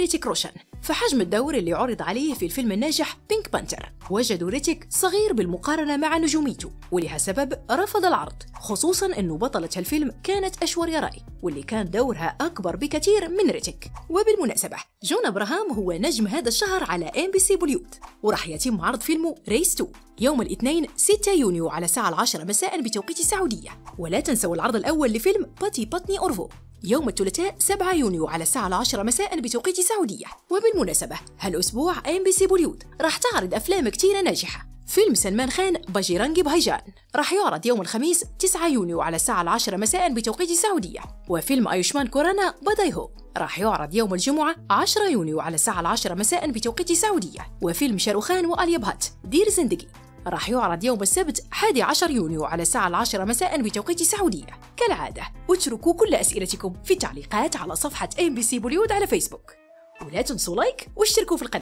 ريتيك روشن. فحجم الدور اللي عرض عليه في الفيلم الناجح بينك بانتر، وجدوا ريتيك صغير بالمقارنة مع نجوميته، ولها سبب رفض العرض، خصوصاً أنه بطلة هالفيلم كانت أشوريا راي، واللي كان دورها أكبر بكثير من ريتيك. وبالمناسبة جون أبراهام هو نجم هذا الشهر على MBC بوليود، وراح يتم عرض فيلمه ريس 2 يوم الاثنين 6 يونيو على الساعة 10 مساء بتوقيت السعودية. ولا تنسوا العرض الأول لفيلم باتي باتني أورفو يوم الثلاثاء 7 يونيو على الساعة 10 مساء بتوقيت السعودية. وبالمناسبة هالأسبوع MBC بوليود راح تعرض أفلام كتيرة ناجحة. فيلم سلمان خان باجيرانجي بهيجان راح يعرض يوم الخميس 9 يونيو على الساعة 10 مساء بتوقيت السعودية. وفيلم آيوشمان كورانا بدايهو راح يعرض يوم الجمعة 10 يونيو على الساعة 10 مساء بتوقيت السعودية. وفيلم شاروخان وآليا بهات دير زندقي راح يعرض يوم السبت 11 يونيو على الساعة 10 مساء بتوقيت السعودية. كالعادة اتركوا كل أسئلتكم في التعليقات على صفحة MBC بوليود على فيسبوك، ولا تنسوا لايك واشتركوا في القناة.